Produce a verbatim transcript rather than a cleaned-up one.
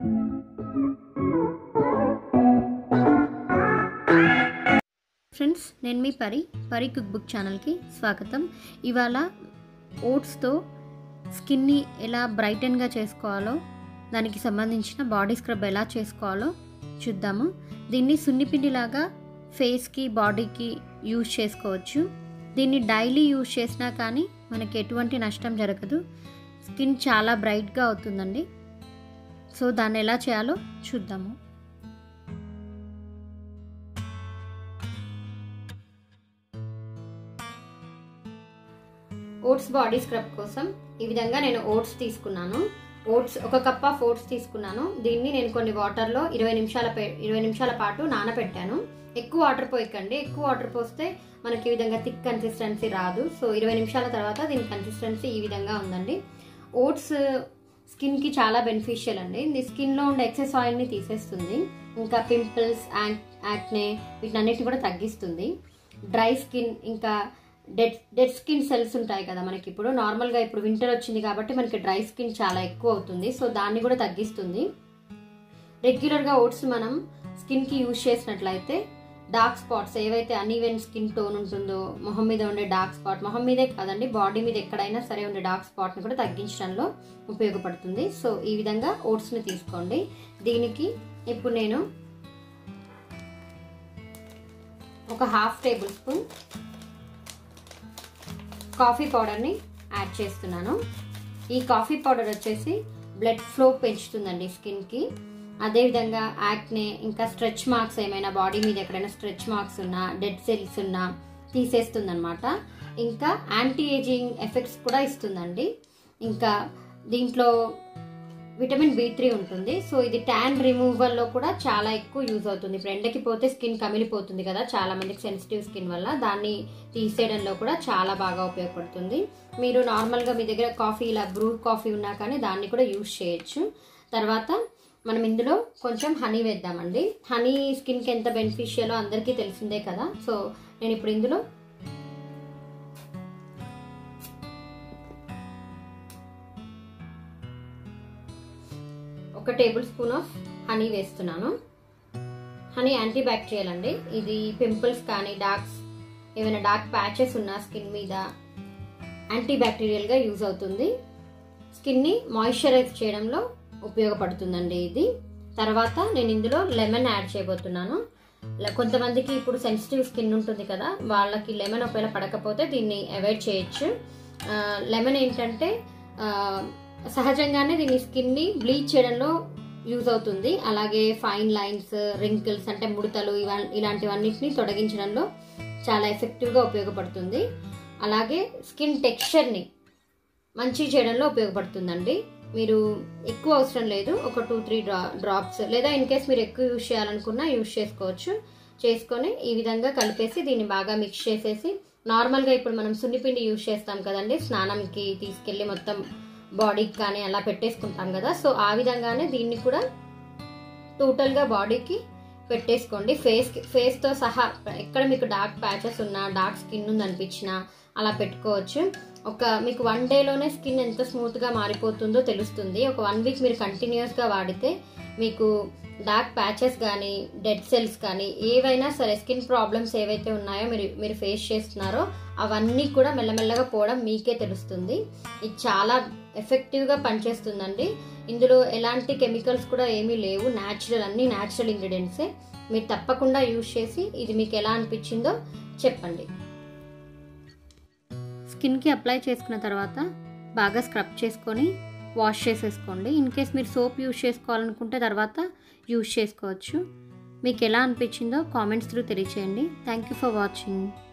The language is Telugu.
ఫ్రెండ్స్, నేను మీ పరి పరి కుక్ బుక్ ఛానల్కి స్వాగతం. ఇవాళ ఓట్స్తో స్కిన్ని ఎలా బ్రైటన్గా చేసుకోవాలో, దానికి సంబంధించిన బాడీ స్క్రబ్ ఎలా చేసుకోవాలో చూద్దాము. దీన్ని సున్నిపిండిలాగా ఫేస్కి బాడీకి యూజ్ చేసుకోవచ్చు. దీన్ని డైలీ యూజ్ చేసినా కానీ మనకి ఎటువంటి నష్టం జరగదు. స్కిన్ చాలా బ్రైట్గా అవుతుందండి. సో దాన్ని ఎలా చేయాలో చూద్దాము. ఓట్స్ బాడీ స్క్రబ్ కోసం ఈ విధంగా నేను ఓట్స్ తీసుకున్నాను. ఓట్స్ ఒక కప్ ఆఫ్ ఓట్స్ తీసుకున్నాను. దీన్ని నేను కొన్ని వాటర్లో ఇరవై నిమిషాల ఇరవై నిమిషాల పాటు నానబెట్టాను. ఎక్కువ వాటర్ పోయకండి. ఎక్కువ వాటర్ పోస్తే మనకి ఈ విధంగా థిక్ కన్సిస్టెన్సీ రాదు. సో ఇరవై నిమిషాల తర్వాత దీని కన్సిస్టెన్సీ ఈ విధంగా ఉందండి. ఓట్స్ స్కిన్కి చాలా బెనిఫిషియల్ అండి. ఇది స్కిన్లో ఉండే ఎక్సెస్ ఆయిల్ని తీసేస్తుంది. ఇంకా పింపుల్స్, యాక్నే వీటన్నిటిని కూడా తగ్గిస్తుంది. డ్రై స్కిన్, ఇంకా డెడ్ డెడ్ స్కిన్ సెల్స్ ఉంటాయి కదా మనకి. ఇప్పుడు నార్మల్గా ఇప్పుడు వింటర్ వచ్చింది కాబట్టి మనకి డ్రై స్కిన్ చాలా ఎక్కువ అవుతుంది. సో దాన్ని కూడా తగ్గిస్తుంది. రెగ్యులర్గా ఓట్స్ మనం స్కిన్కి యూజ్ చేసినట్లయితే డార్క్ స్పాట్స్, ఏవైతే అన్ఈవెన్ స్కిన్ టోన్ ఉంటుందో, మొహం మీద ఉండే డార్క్ స్పాట్, మొహం మీదే కాదండి బాడీ మీద ఎక్కడైనా సరే ఉండే డార్క్ స్పాట్ని కూడా తగ్గించడంలో ఉపయోగపడుతుంది. సో ఈ విధంగా ఓట్స్ని తీసుకోండి. దీనికి ఇప్పుడు నేను ఒక హాఫ్ టేబుల్ స్పూన్ కాఫీ పౌడర్ని యాడ్ చేస్తున్నాను. ఈ కాఫీ పౌడర్ వచ్చేసి బ్లడ్ ఫ్లో పెంచుతుందండి స్కిన్కి. అదేవిధంగా యాక్నే, ఇంకా స్ట్రెచ్ మార్క్స్, ఏమైనా బాడీ మీద ఎక్కడైనా స్ట్రెచ్ మార్క్స్ ఉన్నా, డెడ్ సెల్స్ ఉన్నా తీసేస్తుంది అనమాట. ఇంకా యాంటీ ఏజింగ్ ఎఫెక్ట్స్ కూడా ఇస్తుందండి. ఇంకా దీంట్లో విటమిన్ బి త్రీ ఉంటుంది. సో ఇది ట్యాన్ రిమూవల్లో కూడా చాలా ఎక్కువ యూజ్ అవుతుంది. ఇప్పుడు ఎండకి పోతే స్కిన్ కమిలిపోతుంది కదా చాలా మందికి సెన్సిటివ్ స్కిన్ వల్ల. దాన్ని తీసేయడంలో కూడా చాలా బాగా ఉపయోగపడుతుంది. మీరు నార్మల్గా మీ దగ్గర కాఫీ, ఇలా బ్రూ కాఫీ ఉన్నా కానీ దాన్ని కూడా యూజ్ చేయొచ్చు. తర్వాత మనం ఇందులో కొంచెం హనీ వేద్దామండి. హనీ స్కిన్కి ఎంత బెనిఫిషియలో అందరికీ తెలిసిందే కదా. సో నేను ఇప్పుడు ఇందులో ఒక టేబుల్ స్పూన్ ఆఫ్ హనీ వేస్తున్నాను. హనీ యాంటీ బ్యాక్టీరియల్ అండి. ఇది పింపుల్స్ కానీ, డార్క్స్, ఏమైనా డార్క్ ప్యాచెస్ ఉన్న స్కిన్ మీద యాంటీ బ్యాక్టీరియల్గా యూజ్ అవుతుంది. స్కిన్ని మాయిశ్చరైజ్ చేయడంలో ఉపయోగపడుతుందండి ఇది. తర్వాత నేను ఇందులో లెమన్ యాడ్ చేయబోతున్నాను. కొంతమందికి ఇప్పుడు సెన్సిటివ్ స్కిన్ ఉంటుంది కదా, వాళ్ళకి లెమన్ ఒకవేళ పడకపోతే దీన్ని అవాయిడ్ చేయొచ్చు. లెమన్ ఏంటంటే సహజంగానే దీని స్కిన్ని బ్లీచ్ చేయడంలో యూజ్ అవుతుంది. అలాగే ఫైన్ లైన్స్, రింకిల్స్ అంటే ముడతలు, ఇవా ఇలాంటివన్నిటిని తొలగించడంలో చాలా ఎఫెక్టివ్గా ఉపయోగపడుతుంది. అలాగే స్కిన్ టెక్స్చర్ని మంచి చేయడంలో ఉపయోగపడుతుందండి. మీరు ఎక్కువ అవసరం లేదు, ఒక టూ త్రీ డ్రా డ్రాప్స్ లేదా ఇన్ కేస్ మీరు ఎక్కువ యూజ్ చేయాలనుకున్నా యూజ్ చేసుకోవచ్చు. చేసుకొని ఈ విధంగా కలిపేసి దీన్ని బాగా మిక్స్ చేసేసి, నార్మల్గా ఇప్పుడు మనం సున్నిపిండి యూజ్ చేస్తాం కదండి స్నానంకి తీసుకెళ్ళి మొత్తం బాడీకి కానీ అలా పెట్టేసుకుంటాం కదా. సో ఆ విధంగానే దీన్ని కూడా టోటల్గా బాడీకి పెట్టేసుకోండి. ఫేస్ ఫేస్తో సహా ఎక్కడ మీకు డార్క్ ప్యాచెస్ ఉన్నా, డార్క్ స్కిన్ ఉంది అనిపించినా అలా పెట్టుకోవచ్చు. ఒక మీకు వన్ డేలోనే స్కిన్ ఎంత స్మూత్గా మారిపోతుందో తెలుస్తుంది. ఒక వన్ వీక్ మీరు కంటిన్యూస్గా వాడితే మీకు డార్క్ ప్యాచెస్ కానీ, డెడ్ సెల్స్ కానీ, ఏవైనా సరే స్కిన్ ప్రాబ్లమ్స్ ఏవైతే ఉన్నాయో మీరు మీరు ఫేస్ చేస్తున్నారో అవన్నీ కూడా మెల్లమెల్లగా పోవడం మీకే తెలుస్తుంది. ఇది చాలా ఎఫెక్టివ్గా పనిచేస్తుందండి. ఇందులో ఎలాంటి కెమికల్స్ కూడా ఏమీ లేవు. న్యాచురల్, అన్ని న్యాచురల్ ఇంగ్రీడియంట్సే. మీరు తప్పకుండా యూజ్ చేసి ఇది మీకు ఎలా అనిపించిందో చెప్పండి. స్కిన్కి అప్లై చేసుకున్న తర్వాత బాగా స్క్రబ్ చేసుకొని వాష్ చేసేసుకోండి. ఇన్ కేస్ మీరు సోప్ యూజ్ చేసుకోవాలనుకుంటే తర్వాత యూజ్ చేసుకోవచ్చు. మీకు ఎలా అనిపించిందో కామెంట్స్ త్రూ తెలియచేయండి. Thank you for watching.